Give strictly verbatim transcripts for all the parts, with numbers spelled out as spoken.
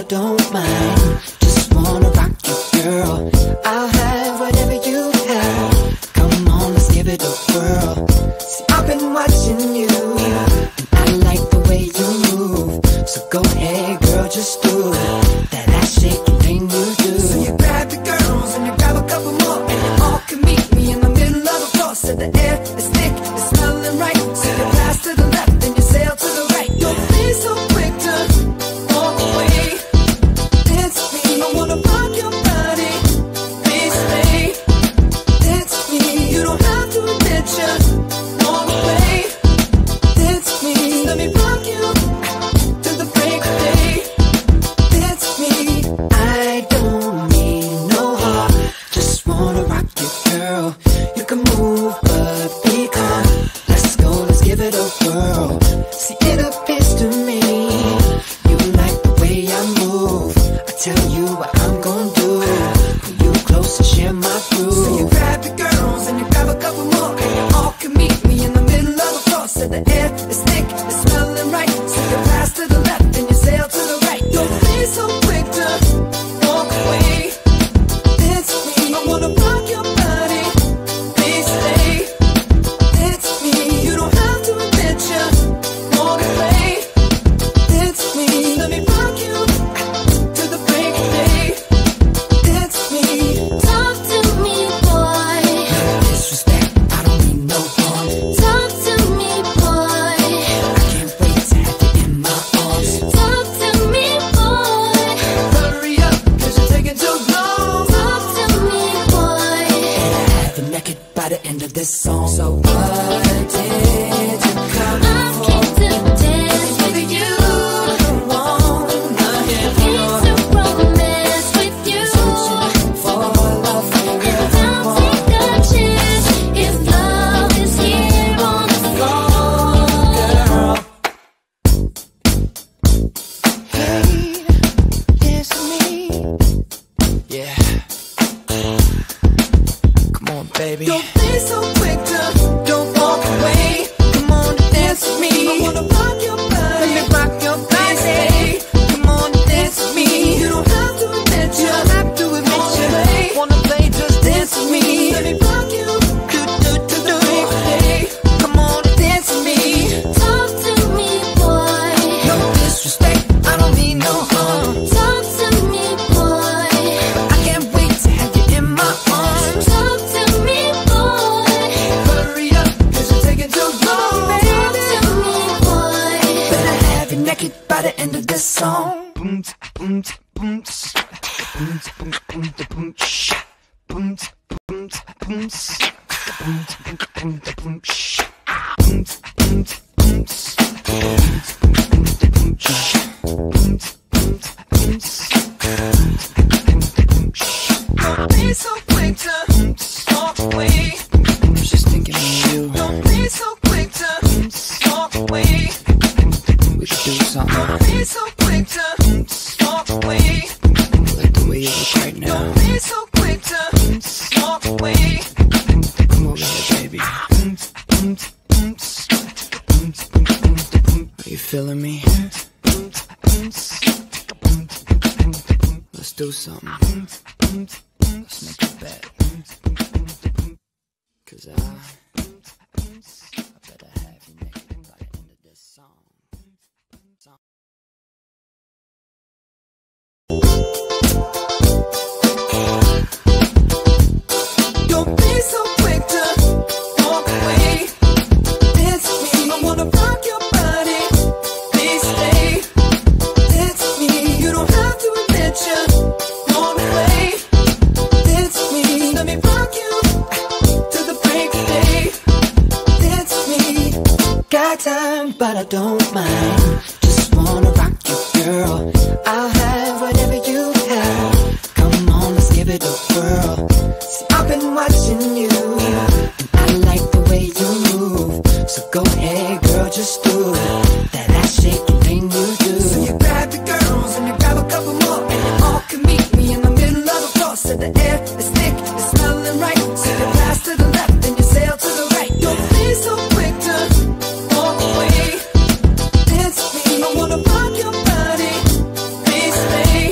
I don't mind. Just wanna rock you, girl. I'll have whatever you have. Come on, let's give it a whirl. See, I've been watching you, and I like the way you move. So go ahead, girl, just do that ass shaking thing you do. So you grab your girls and you grab a couple more, and you all can meet me in the middle of the floor. So the air is thick, it's smelling right. So you pass to the left and you sail to the right. Don't be so quick to walk away. Dance with me, I wanna rock your body. Please stay. Dance with me, you don't have to admit you walk away. Dance with me, let me rock you till the break of day. Dance with me, I don't need no heart. Just wanna rock you, girl. You can move, but be calm. Let's go, let's give it a whirl. See, it appears to me you like the way I move. I tell you what I'm gonna do. Pull you close and share my groove. So you grab your girls and you grab a couple more, and you all can meet me in the middle of the floor. So the air is thick, it's smelling right. So you pass to the left and you sail to the right. Don't be so quick to walk away. Dance with me, I wanna rock your body. Please stay. Dance with me, you don't have to admit you wanna play. Dance with me, let me rock you till the break of day. Dance with me. Talk to me, boy. No disrespect, I don't mean no harm. Talk to me, boy. I can't wait to have you in my arms. Talk to me, boy. Hurry up, cause you're taking too long. Talk to me, boy. And I have you naked by the end of this song. So what did you come I came to dance with you. wanna hear Came to romance with you. for love? And I'll take a chance if love is here on the floor. Girl. Hey, it's me. Yeah. Come on, baby. Don't be so quick to don't walk away. Come on, dance with me. I wanna rock your body. Let me rock your body. Come on, dance with me. You don't have to admit you. Don't have to admit you. Wanna play? Just dance with me. Let me rock you. Do do do do. Hey, come on, dance with me. Talk to me, boy. No disrespect, I don't mean no harm. Talk to me, boy. I can't wait to have you in my arms. Talk to me, boy. Hurry up, cause you're taking too long, Talk baby. to me, boy. Better have you naked by the end of this song. Boom, boom, boom, boom, boom, boom, boom, sha. Boom, boom, boom, boom, boom, boom, boom, sha. Boom, boom, boom, boom, boom, sha. Boom, boom, boom, boom, sha. Don't be so quick to walk away. I was just thinking of you. Don't be so quick to walk away. We could do something. Don't be so quick to walk away. Like the way you look right now. Don't be so quick to walk away. Come over here, baby. Are you feeling me? Let's do something. Let's make a bet. Cause I, I better have you naked by the end of this song. song. Don't be so quick to walk away. Dance with me, I wanna rock your body. Please stay. Dance with me, you don't have to admit you wanna play. Dance with me, let me rock you till the break of day. Dance with me, got time but I don't mind. Just wanna rock you, girl. I'll have whatever you have. Come on, let's give it a whirl. See, I've been watching you, and I like the way you move. So go ahead, girl, just do that ass shaking thing you do. So you grab your girls and you grab a couple more, and you all can meet me in the middle of the floor. So the air is thick, it's smelling right. So you pass to the left and you sail to the right. Don't be so quick to walk away. Dance with me, I wanna rock your body. Please stay.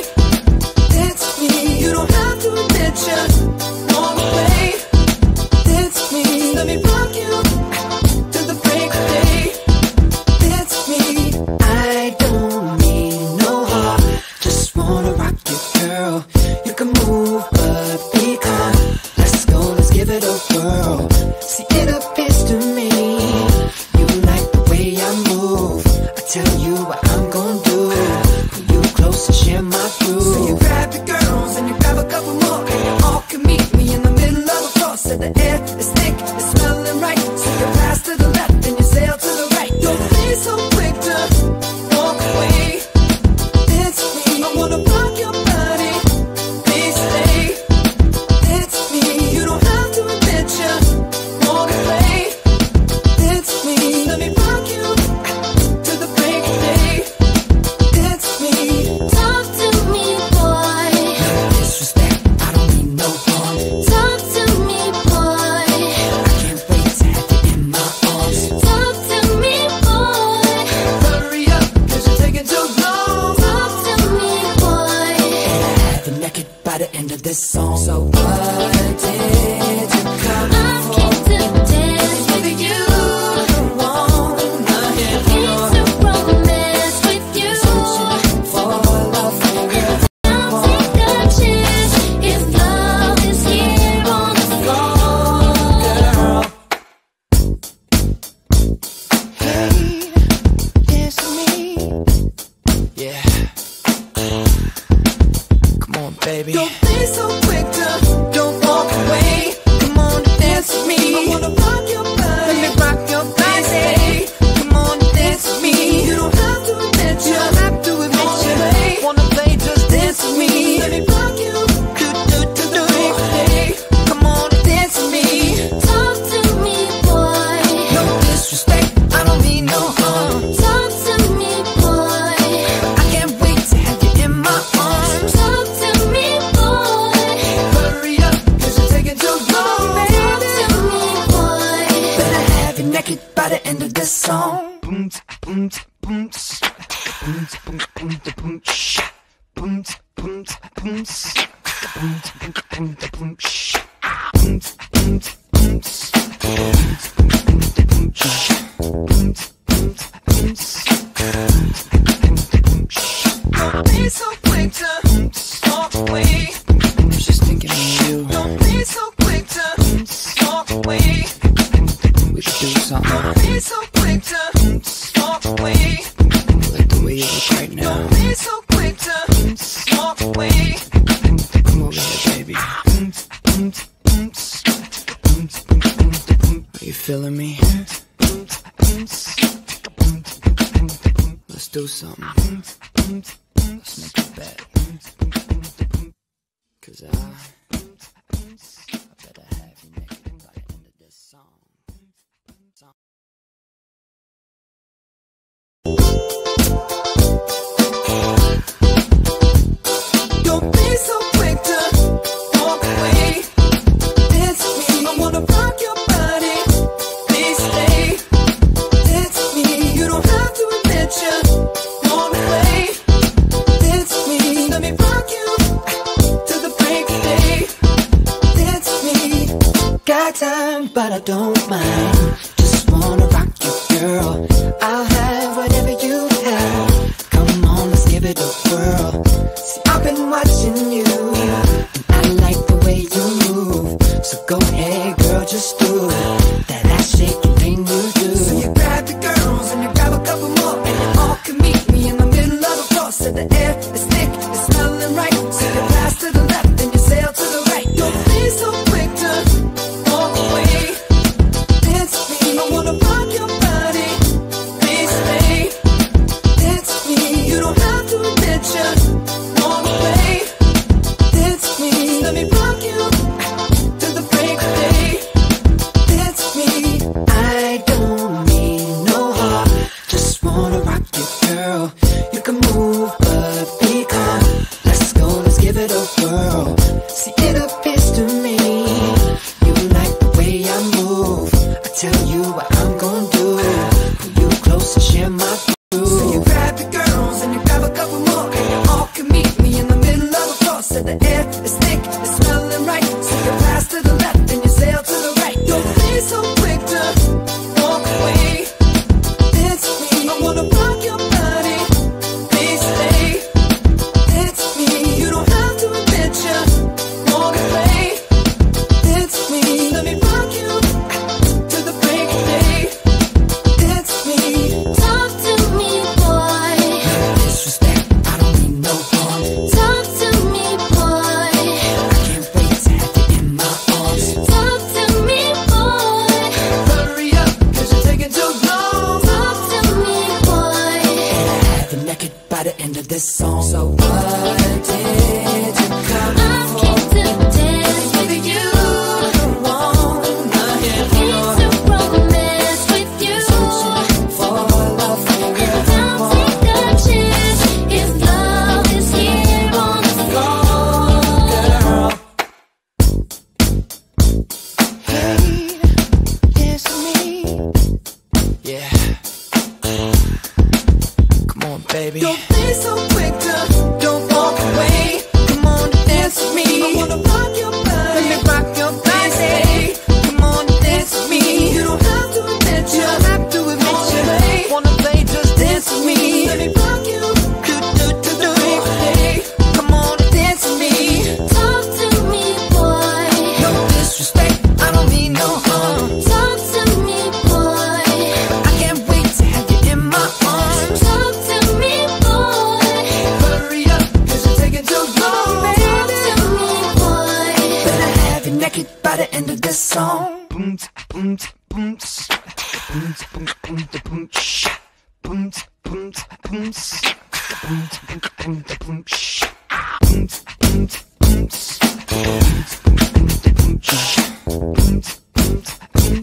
it a whirl. See, it appears to me you like the way I move. I tell you what I'm gonna do. Pull you close and share my groove. So you grab your girls and you grab a couple more, and you all can meet me in the middle of the floor. Said the air is thick, it's smelling right. So you pass to the left and you sail to the right. Don't be so quick to walk away. It's me, I wanna rock your body. Please stay. It's me, you don't have to admit you wanna play. It's me, let me rock you to the break of day. It's me. Talk to me, boy. No disrespect, I don't mean no harm. Talk to me, boy. I can't wait to have you in my arms. Talk to me, boy. Hurry up, cause you're taking too long. Talk to me, boy. And I have you naked by the end of this song. So what did you come I for? came to dance with you. You wanna hear Came to romance with you. for love, girl. I'll take a chance if love is here on the floor. Hey, it's me. Yeah. Come on, baby. Don't be so quick to don't walk away. Come on and dance with me. I wanna rock your body. Let me rock your body. Come on and dance with me. You don't have to admit you. don't have to admit you. Wanna play, just dance with me. Let me rock you. Do do do do. Hey, come on and dance with me. Talk to me, boy. No disrespect, I don't mean no harm. Talk to me, boy. I can't wait to have you in my arms. Talk to me, boy. Hurry up, cause you're taking too long. Talk to me, boy. Better have you naked by the end of this song. Boom, boom, boom, boom, boom, boom, boom, boom, boom, boom, boom, boom, boom, boom, boom, boom, don't be so quick to walk away. I'm just thinking of you. Don't be so quick to walk away. We could do something. Don't be so quick to walk away. Like the way you look right now. Don't be so quick to walk away. Come over here, baby. Are you feeling me? Let's do something. Let's make a bet. Cause I, I better have you naked by the end of this song. Song. Don't be so quick to walk away. It's me, I wanna rock your body. Please stay. It's me, you don't have to admit you wanna play. It's me, let me rock you to the break of day. It's me. Got time, but I don't mind. Just wanna rock you, girl. I'll have whatever you have. Come on, let's give it a whirl. See, I've been watching you, and I like the way you move. So go ahead, girl, just do that ass shaking thing you do. So you grab your girls and you grab a couple more, and you all can meet me in the middle of the floor. So the air is thick, it's smelling right. So you pass to the left and you sail to the right. Don't be so quick to walk away. It's me, I wanna rock your body. Please stay. It's me, you don't have to admit you wanna play. It's me, let me rock you to the break of day. It's me, I don't mean no harm. Just wanna rock you, girl. You can move, but be calm. Let's go, let's give it a whirl. See, it appears to me you like the way I move. I tell you what I'm gonna do. Pull you close and share my groove. So you grab your girls and you grab a couple more, and you all can meet me in the middle of the floor. Said the air is thick, it's smelling right. So you pass to the left and you sail to the right. Don't be so quick to walk away. It's me, I wanna rock your body. Please stay. It's me, you don't have to admit you wanna play. It's me, let me this song. So what did you come I came to dance with you. wanna hear Came to romance with you. for love from you? Now take a chance if love is here on the floor. Girl, hey, dance with me. Yeah. Come on, baby. Don't be so quick to, don't walk away. Come on, dance with me. I wanna rock your body. Let me rock your body. Come on, dance with me. You don't have to admit you. don't have to admit you. Wanna play, just dance with me. Let me rock you. Do, do, do, do. Hey, come on, dance with me. Talk to me, boy. No disrespect, I don't mean no harm. Talk to me, boy. I can't wait to have you in my arms. Talk to me, boy. Hurry up, cause you're taking too long, Talk baby. to me, boy. Better have you naked by the end of this song. Boom, boom, boom, boom, boom, boom, boom, shh. Boom, boom, boom, boom, boom, boom, boom, shh. Boom, boom, boom, boom, boom, shh. Boom, boom, boom,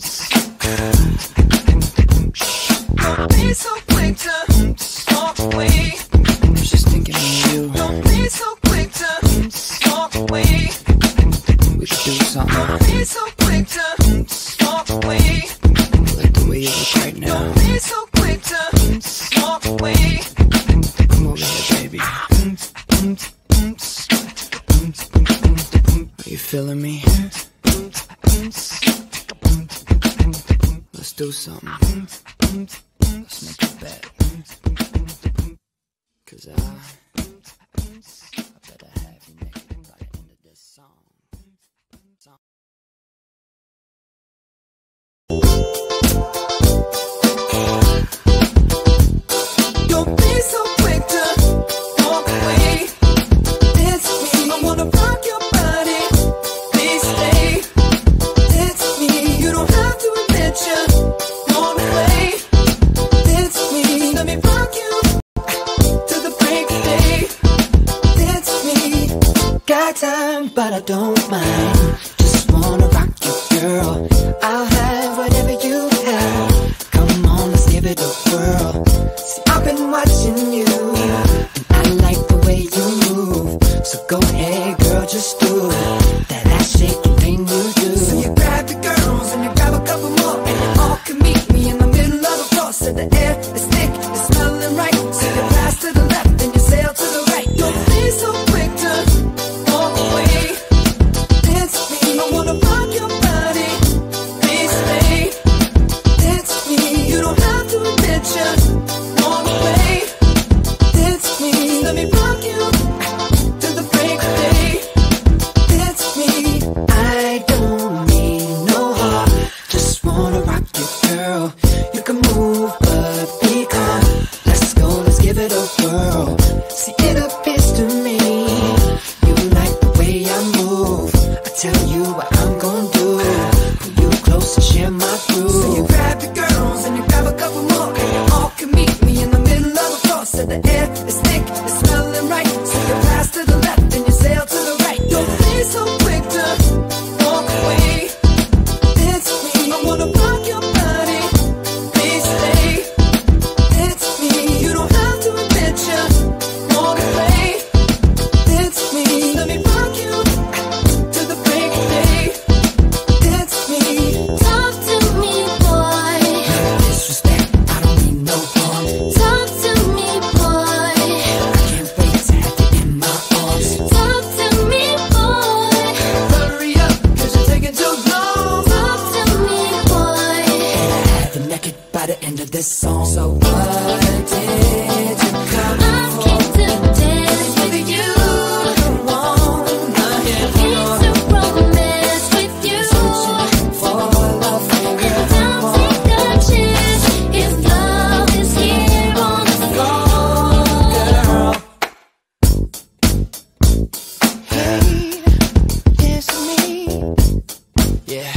boom, shh. Don't be so quick to walk away. I was just thinking of you. Don't be so quick to walk away. We should do something. Don't be so quick to walk away. Like the way you look right now. Don't be so quick to walk away. Come over here, baby. Are you feeling me? Let's do something. Let's make a bet. Cause I, I better have you naked by the end of this song. Song. Don't be so quick to walk away. Dance with me. I wanna rock your body. Please stay. Dance with me. You don't have to admit you wanna play. Dance with me. Let me rock you to the break of day. Dance with me. Got time, but I don't mind. Just wanna rock you, girl. I'll have whatever you have. Come on, let's give it a whirl. See, I've been watching you, and I like the way you move. So go ahead, girl, just do that ass shaking thing you do. So you grab the girls and you grab a couple more, and you all can meet me in the middle of the floor. So the air is thick, it's smelling right. So you pass to the left and you sail to the right. Don't be so quick to walk away. Dance with me, I wanna rock your body. Please stay. Dance with me, you don't have to admit you wanna play. Dance with me, let me rock you to the break of day. Dance with me, I don't mean no harm. Just wanna rock you, girl. You can move, but be calm. Let's go, let's give it a whirl. See, it appears to me you like the way I move. I tell you what I'm gonna do. Pull you close and share my groove. So you grab the girls and you grab a couple more, and you all can meet me in the middle of the floor. So the air is thick, it's smelling right. So you pass to the left and you sail to the right. Don't be so quick to walk away. Dance with me, I wanna rock your body. Please stay. Dance with me, you don't have to admit you wanna play. Dance with me, let me rock you to the break of day. Dance with me. Talk to me, boy. Disrespect, I don't mean no harm. Talk to me, boy. I can't wait to have you in my arms. Talk to me, boy. Hurry up, cause you're taking too long. Talk to me, boy. Have you naked by the end of this song. So what did you come I came to dance with you. wanna hear Came to romance with you. for love from you? Now take a chance if love is here on the floor. Girl, hey, dance with me. Yeah.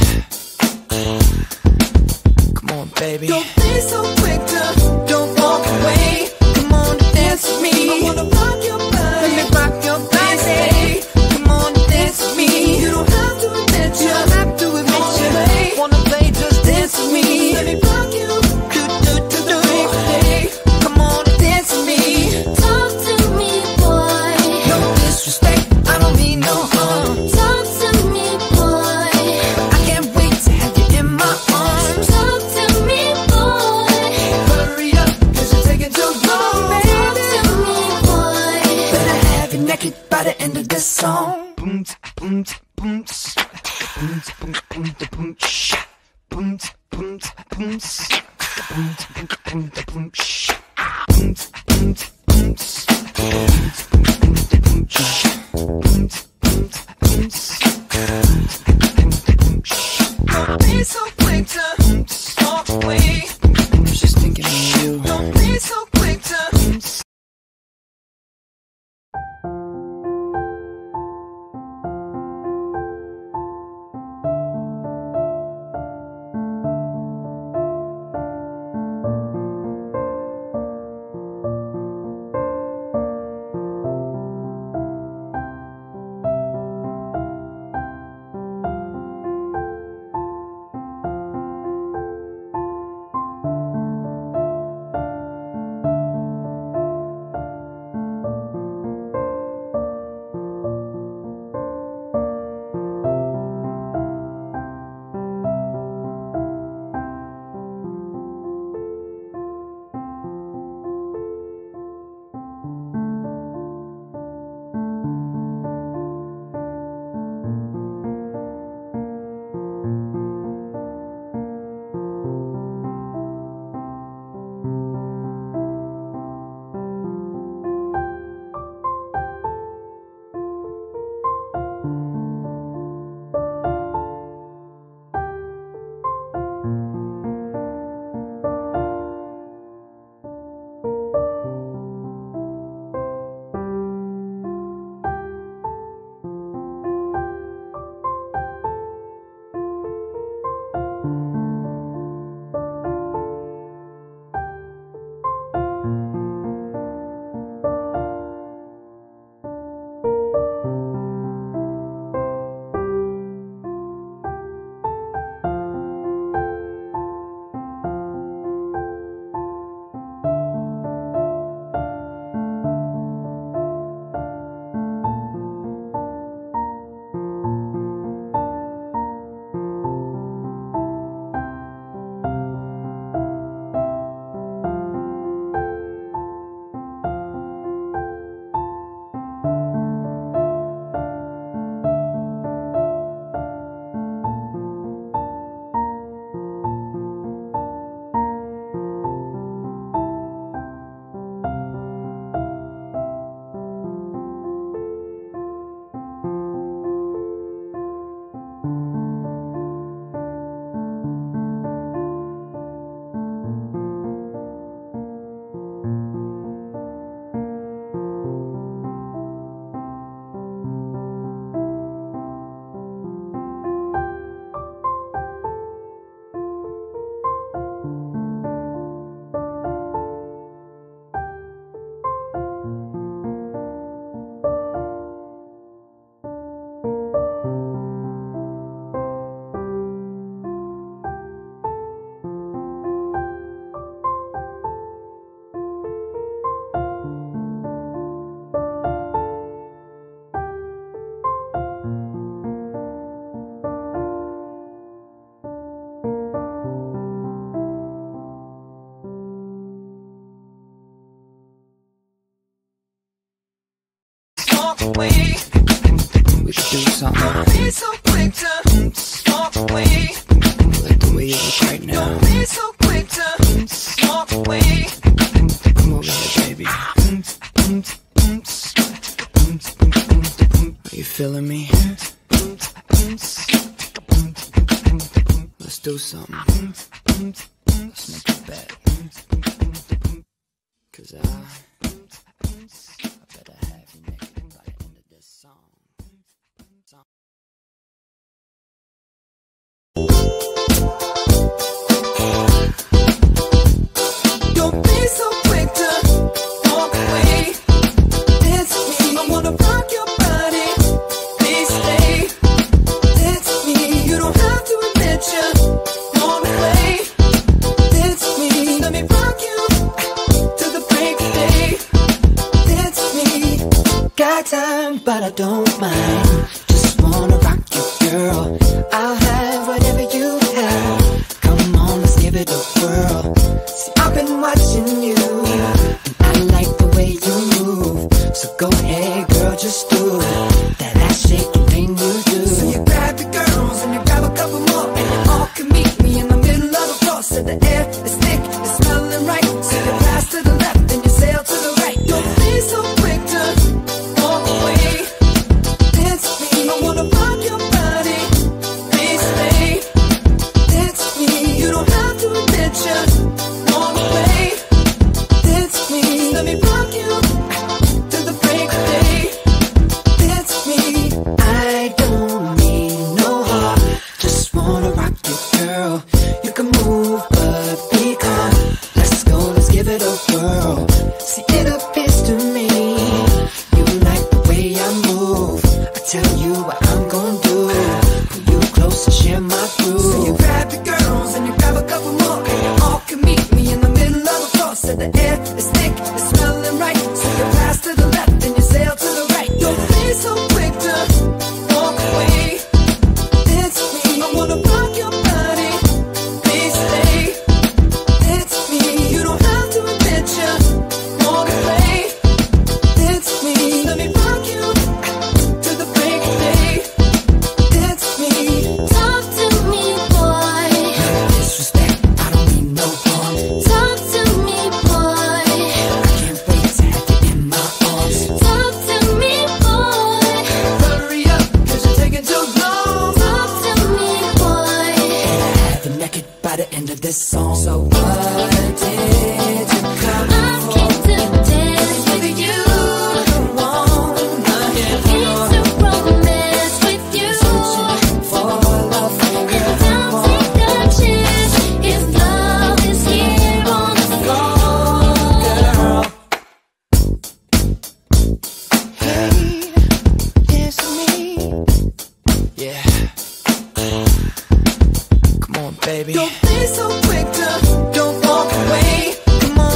Come on, baby. Don't be so quick to, don't walk away. Come on, dance dance with me. I wanna rock your body. Let me rock your body. Come on and dance with me. You don't have to admit you. You don't have to admit you. Wanna play, just dance with me. Let me rock you. Do do do do. Hey, come on and dance with me. Talk to me, boy. No disrespect, I don't mean no harm. Talk to me, boy. I can't wait to have you in my arms. Talk to me, boy. Hurry up, cause you're taking too long, baby. Talk to me, boy. Better have you naked by the end of this song. Boom, boom, boom, boom, boom, boom, boom, boom, sha. Boom, boom, boom, boom, boom, boom, boom, boom, sha. Boom, boom, boom, boom, boom, sha. Boom, boom, boom, boom, sha. Don't be so quick to walk away. I was just thinking of you. Don't be so quick to. Away. We should do something. Don't be so quick to walk away. Like the way you look right now. Don't be so quick to walk away. Come over here, baby. Are you feeling me? Let's do something. Let's make a bet. Cause I don't be so quick to walk away. but I don't mind. Just wanna rock you, girl. I'll have whatever you have. Come on, let's give it a whirl. See, I've been watching you, and I like the way you move. So go ahead, girl, just do that ass shaking thing you do. So you grab your girls and you grab a couple more, and you all can meet me in the middle of the floor. So the air is thick, it's smelling right. So you pass to the left and you sail to the right. Don't be so quick to walk away. Dance with me, I wanna rock your body. Please stay. Dance with me, you don't have to admit you walk away. Dance with me, let me rock you to the break of day. Dance with me, I don't need no heart. Just wanna rock you, girl. You can move, but be calm. Let's go, let's give it a whirl. See, it appears to me you like the way I move. I tell you what I'm gonna do. Pull you close and share my groove. So you grab your girls and you grab a couple more, and you all can meet me in the middle of the floor. So the air is thick, it's smelling right. So you pass to the left and you sail to the right. Don't be so quick to walk away. Dance with me, I wanna rock your body. Please stay. Dance with me, you don't have to admit you wanna play. Dance with me, let me rock you to the break of day. Dance with me. Talk to me, boy. Disrespect, I don't mean no harm. Talk to me, boy. I can't wait to have you in my arms. Talk to me, boy. Hurry up, cause you're taking too long. Talk to me, boy. Have you naked by the end of this song. So what did you come I for? came to dance with you. Wanna hear Came to romance with you. for love, girl. I'll take a chance if love is here on the floor. Hey, dance with me. Yeah. Come on, baby. Don't be so quick to don't walk away. Come on.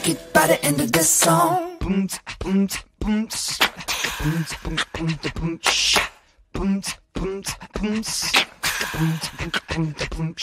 like it by the end of this song. Boom, boom, boom, boom, boom, boom, boom, boom, boom, boom, boom, boom, boom,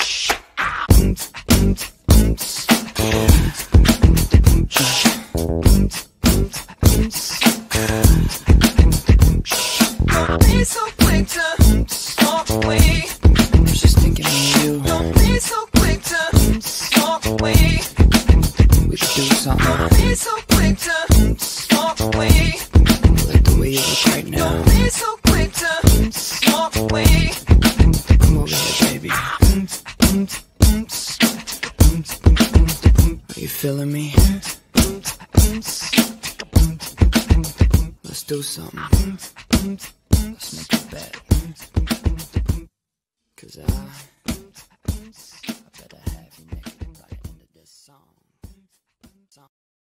don't be so quick to walk away. I was just thinking of you. Don't be so quick to walk away. We could do something. Don't be so quick to walk away. Like the way you look right now. Don't be so quick to walk away. Come over here, baby. Are you feeling me? Let's do something. Let's make a bet. Cause I, I better have you naked by the end of this song. song.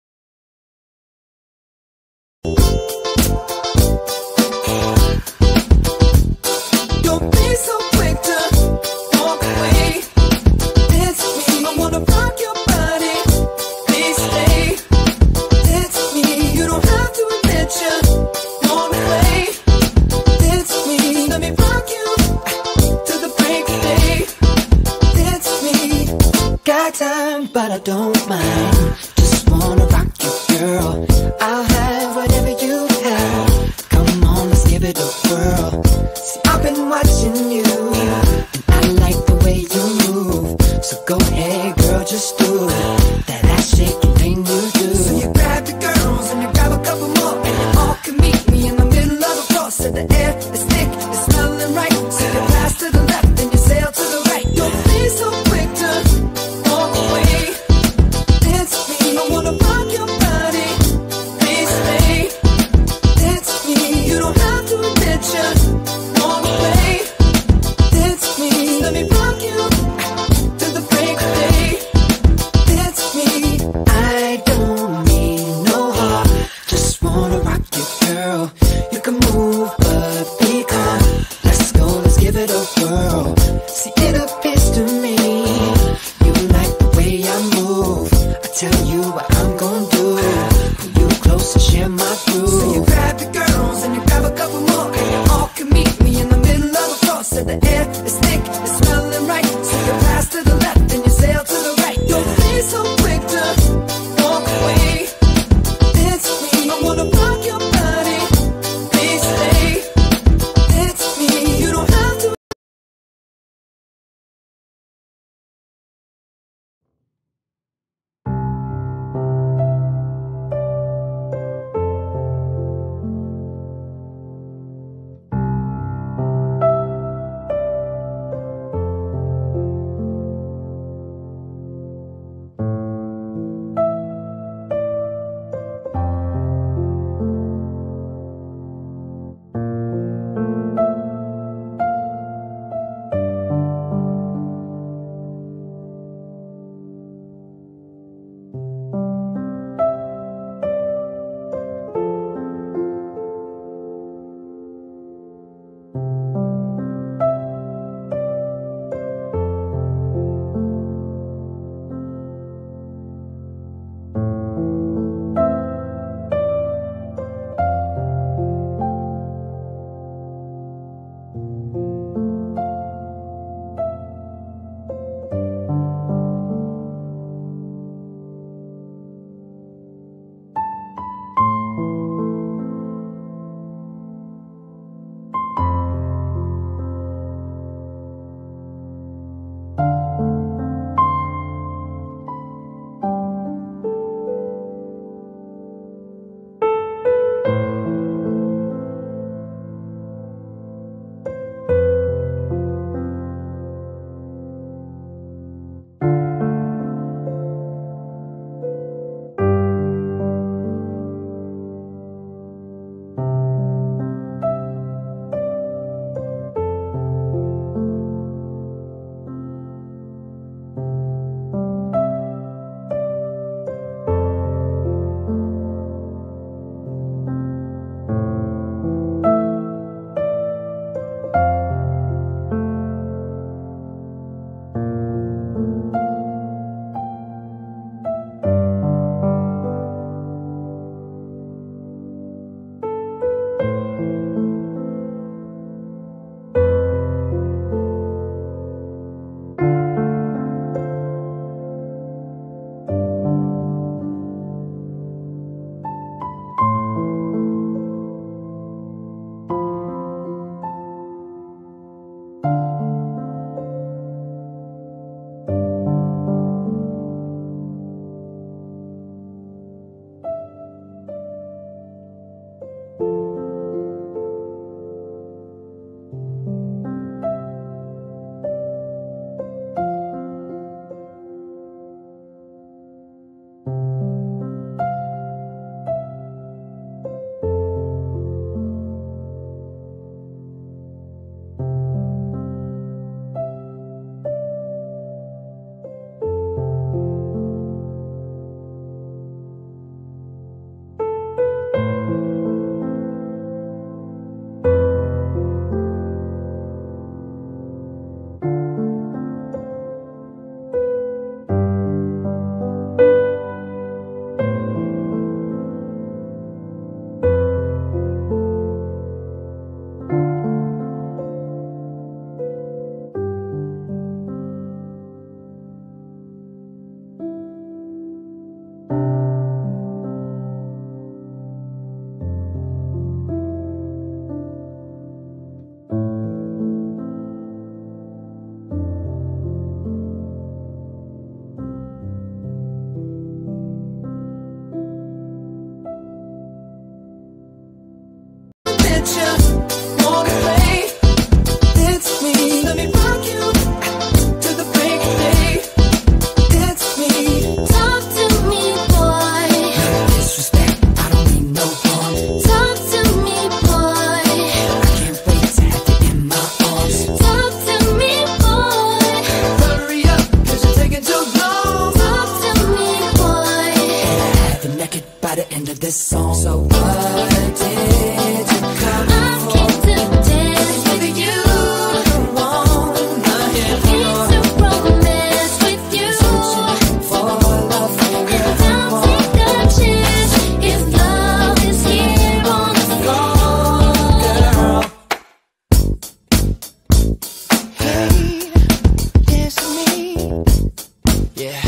Don't be so quick to walk away. It's me. I wanna rock your body. Please stay. It's me. You don't have to admit you want away. It's me. Let me rock you to the break of day. It's me. Got time, but I don't mind. Just wanna rock you, girl. I'll have whatever you have. Come on, let's give it a whirl. See, I've been watching you, and I like the way you move. So go ahead, girl, just do it. That ass shaking thing you do. So you grab the girls and you grab a couple more, and you all can meet me in the middle of the floor. So the air is thick, it's smelling right. So you pass to the left and you sail to the right. Don't be so quick to walk away. It's me, I wanna rock your body. Please stay. It's me, you don't have to admit you want away. It's me, let me rock you to the break of day. It's me, I don't mean no harm. Just wanna rock you, girl. You can move, but be calm. Let's go, let's give it a whirl. See, it appears to me you like the way I move. I tell you what I'm gonna do. Pull you close and share my groove. So you grab the girls and you grab a couple more, and you all can meet me in the middle of the floor. So the air is thick, it's smelling right. So you pass to the left and you sail to the right. Don't be so quick to walk away. It's me, I wanna rock your body. Please stay. It's me, you don't have to. by the end of this song. So what did you come I for? came to dance with you. Wanna hear Came to romance with you. for love, And I'll take a chance if love is here on the floor. girl. Hey, dance with me. Yeah.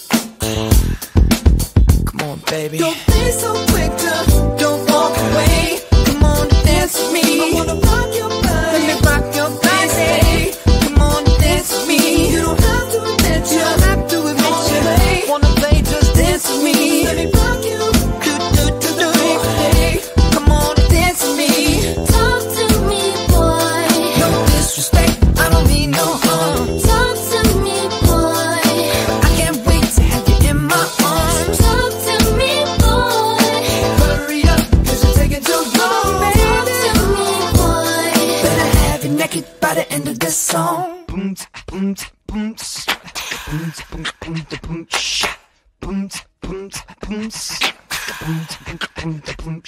Come on, baby. Don't be so quick to don't walk away. Come on, dance with me. I wanna rock your body. Let me rock your body. Come on, dance with me. You don't have to admit you. Don't have to admit you. Wanna play? Just dance with me. Let me rock you. Do do do do. Hey, come on, dance with me. Talk to me, boy. No disrespect, I don't mean no harm. Talk to me, boy. I can't wait to have you in my arms. Talk to me, boy. Hurry up, cause you're taking too long, Talk baby. to me, boy. Better have you naked by the end of this song. Boom, boom, boom, boom, boom, boom, boom, boom, boom, boom, boom, boom, boom, boom, boom,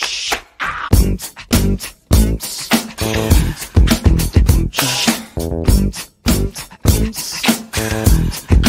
boom, boom, boom, boom,